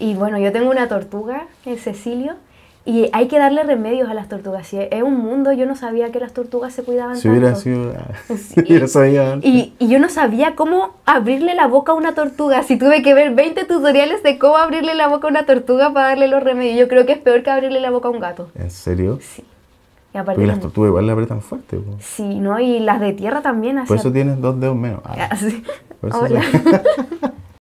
Y bueno, yo tengo una tortuga, el Cecilio, y hay que darle remedios a las tortugas. Sí, es un mundo, yo no sabía que las tortugas se cuidaban Si tanto. hubiera sido... Sí. Hubiera sabido antes. Y yo no sabía cómo abrirle la boca a una tortuga. Así tuve que ver 20 tutoriales de cómo abrirle la boca a una tortuga para darle los remedios. Yo creo que es peor que abrirle la boca a un gato. ¿En serio? Sí. Y aparte Porque las tortugas igual la apretan fuerte, po. sí, ¿no? Y las de tierra también Por hacían. eso tienes 2 dedos menos. Así. Por eso Hola.